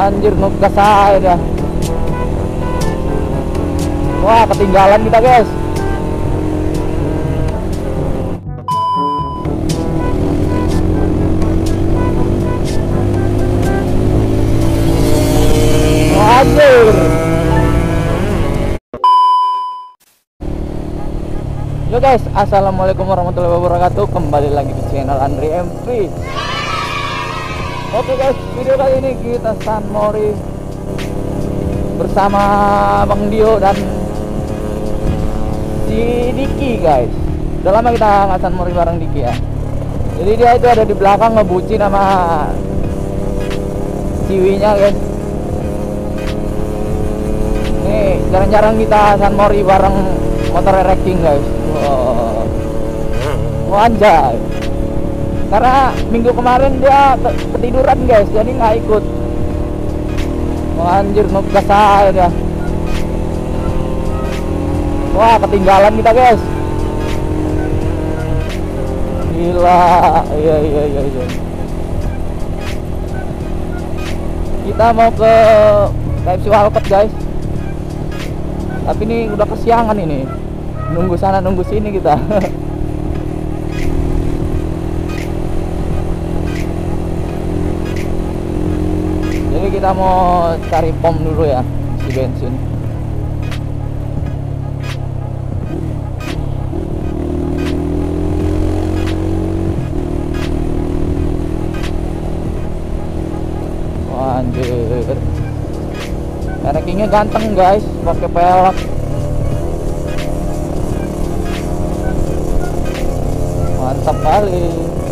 Anjir, ngegas aja dah. Wah, ketinggalan kita guys. Anjir. Yo guys, assalamualaikum warahmatullahi wabarakatuh. Kembali lagi di channel Andri MV. Oke guys, video kali ini kita San Mori bersama Bang Dio dan si Diki guys. Udah lama kita nggak San Mori bareng Diki ya. Jadi dia itu ada di belakang ngebucin sama ciwinya guys. Nih jarang-jarang kita San Mori bareng motor racing guys. Wow, anjay. Karena minggu kemarin dia ketiduran guys, jadi nggak ikut. Wah, anjir, ngegas aja dah. Wah, ketinggalan kita guys. Gila, iya. Kita mau ke KFC Walcott guys. Tapi ini udah kesiangan ini. Nunggu sana nunggu sini kita. Jadi kita mau cari pom dulu ya, isi bensin. Wah, anjir. Rackingnya ganteng guys, pakai pelek. Mantap kali.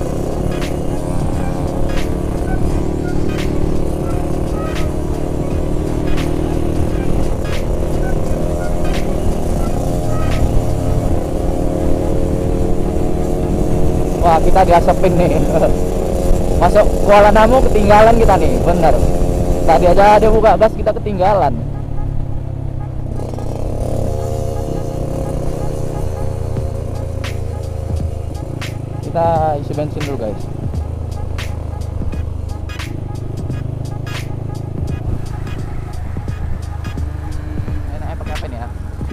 Wah, kita diasepin nih. Masuk Kuala Namu ketinggalan kita nih, bener. Tadi aja dia buka gas, kita ketinggalan. Kita isi bensin dulu guys. Enaknya pakai apa nih ya?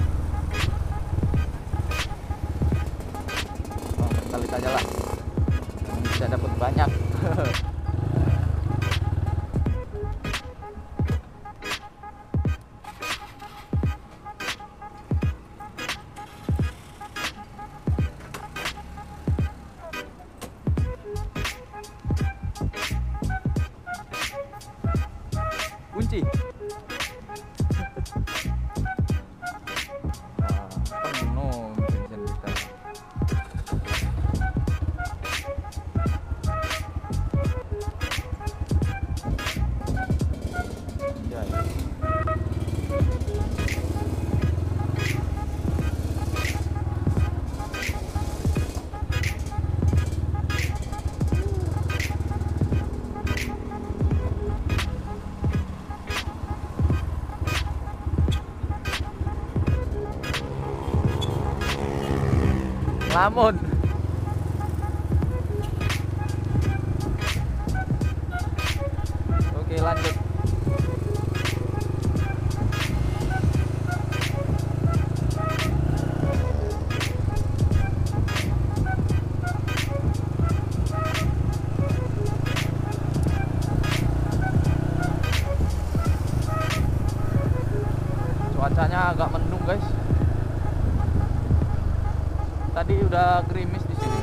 Oh, kali aja lah, bisa dapat banyak. Kunci. Penuh bensin kita. Ya. Lamun. Oke, lanjut. Cuacanya agak mendung guys. Tadi udah gerimis di sini.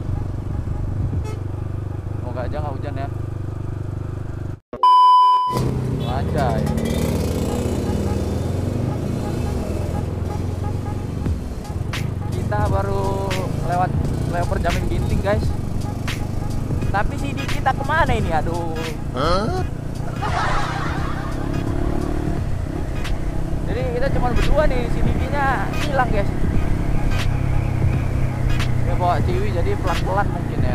Semoga aja nggak hujan ya. Anjay. Kita baru lewat Jamin Ginting guys. Tapi si Diki kita kemana ini? Aduh. Jadi kita cuma berdua nih, si Dikinya hilang guys. Bawa ciwi jadi pelan-pelan mungkin ya.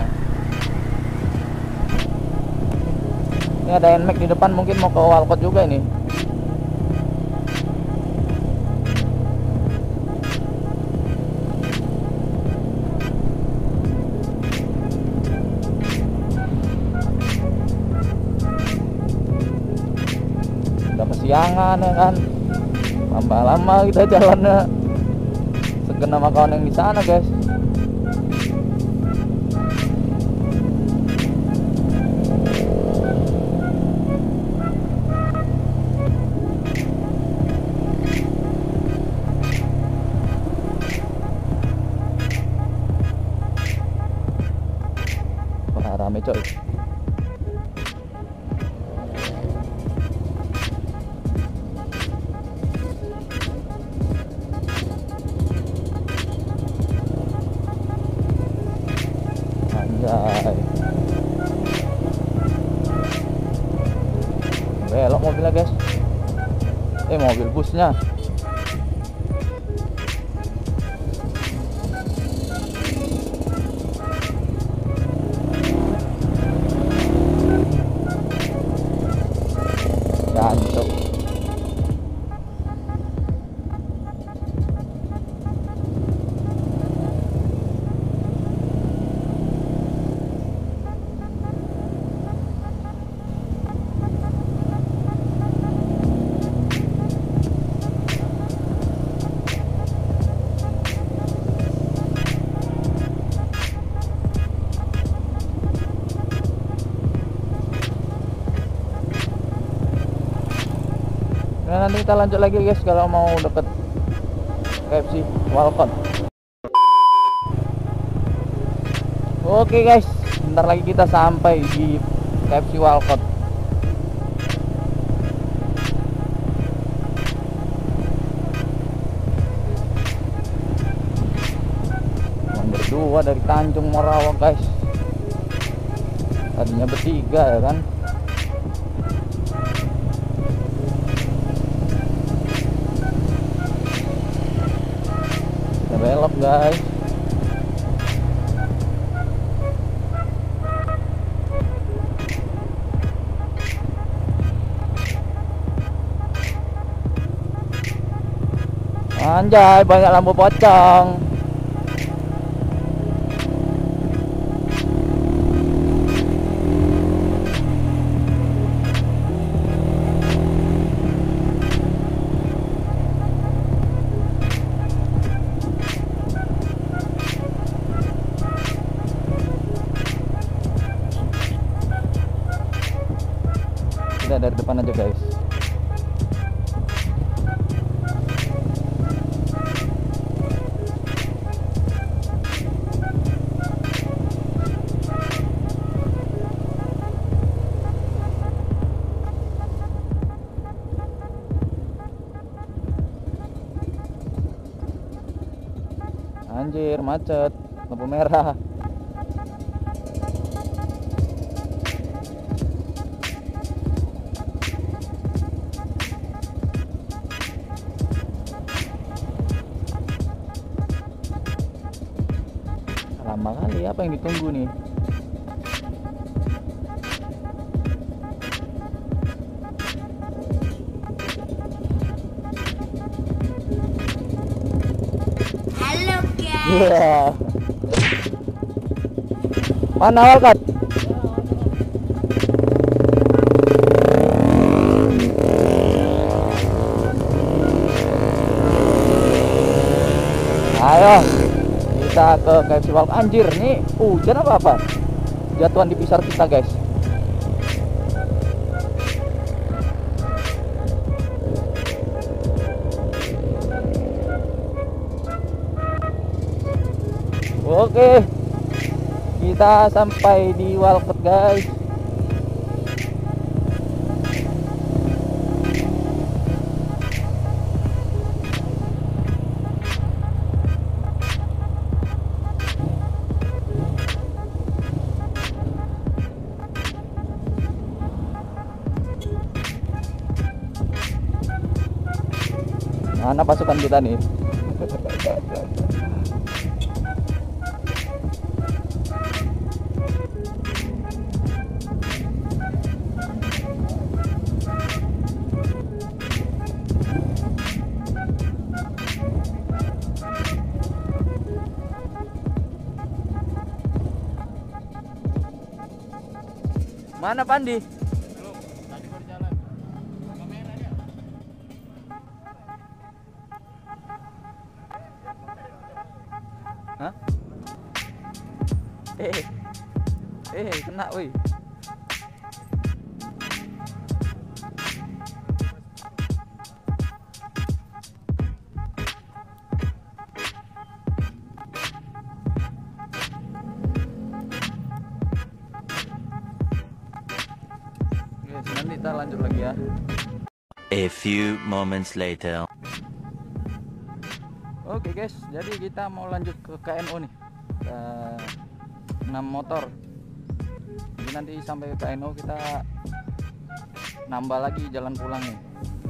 Ini ada NMAX di depan, mungkin mau ke Walcott juga ini. kesiangan ya kan. Lama-lama kita jalannya segen sama kawan yang di sana guys. Wah, rame coy. Anjay. Belok mobilnya guys. Mobil busnya. Jancuk. Nah, nanti kita lanjut lagi guys kalau mau deket KFC Walcott. Oke guys, bentar lagi kita sampai di KFC Walcott. Berdua dari Tanjung Morawak guys. Tadinya bertiga ya kan. Belok guys. Anjay, banyak lampu pocong. Kita dari depan aja guys. Anjir, macet, lampu merah. Lama kali, apa yang ditunggu nih? Halo guys. Iya. Mana Walcott? Ayo kita ke KFC Walcott. Anjir, nih hujan apa? Jatuhan di pisar kita guys. Oke, kita sampai di Walcott guys. Mana pasukan kita nih? Mana Pandi? Belum, tadi baru jalan. Kamera dia. Hah? Kena woi. Oke, nanti kita lanjut lagi ya. A few moments later. Oke guys, jadi kita mau lanjut ke KNO nih, ke 6 motor. Jadi nanti sampai ke KNO kita nambah lagi jalan pulangnya.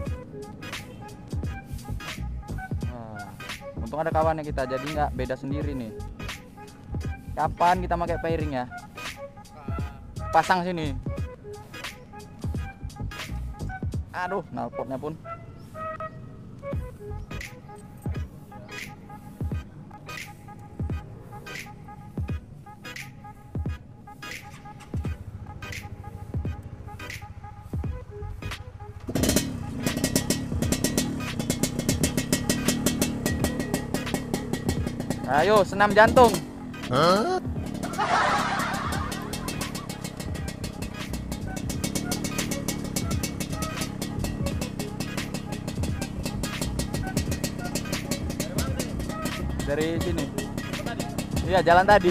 Untung ada kawannya kita, jadi nggak beda sendiri nih. Kapan kita pakai pairing ya? Pasang sini. Aduh, knalpotnya pun. Ayo, senam jantung. Dari sini. Iya, jalan tadi.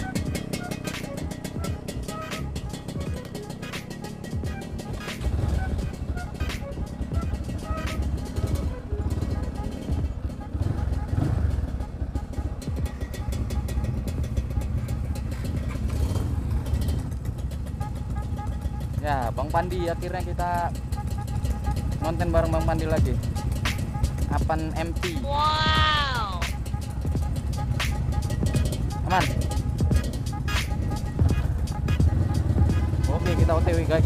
Ya, Bang Pandi, akhirnya kita ngonten bareng Bang Pandi lagi. Apan MP. Wow. Aman. Oke, kita OTW guys.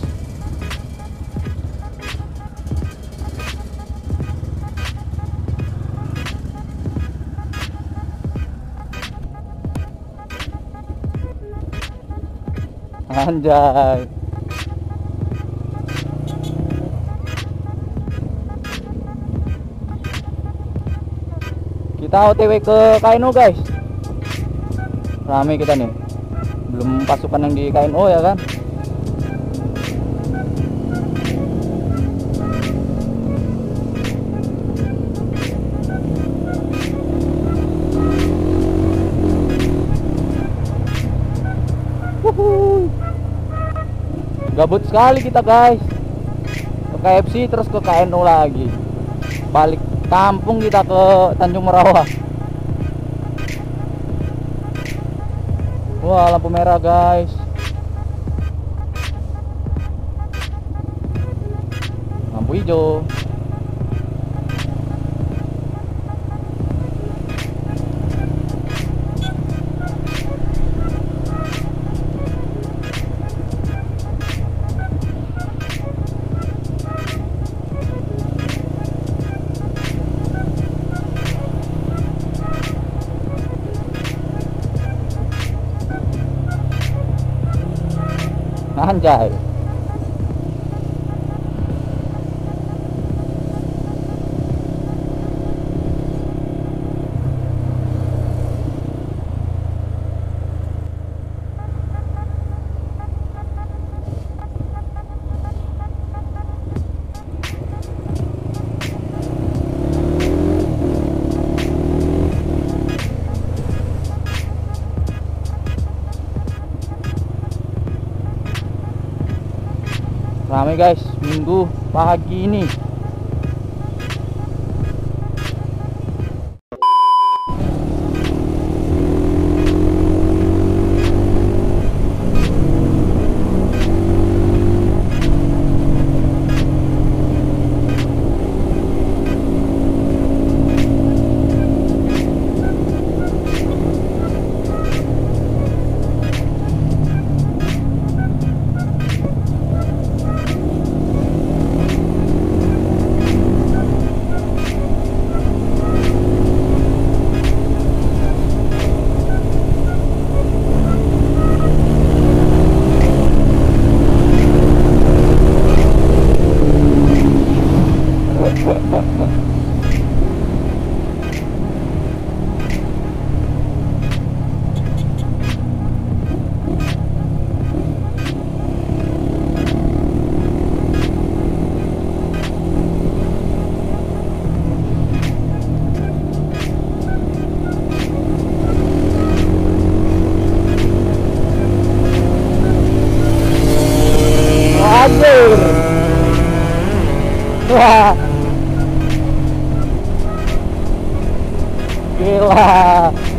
Anjay. Kita OTW ke KNO guys. Rame kita nih. Belum pasukan yang di KNO ya kan. Wuhu. Gabut sekali kita guys. Ke KFC terus ke KNO lagi. Balik kampung kita ke Tanjung Merawah. Wah, lampu merah guys. Lampu hijau. Anjay. Ramai guys, Minggu pagi ini. Gila.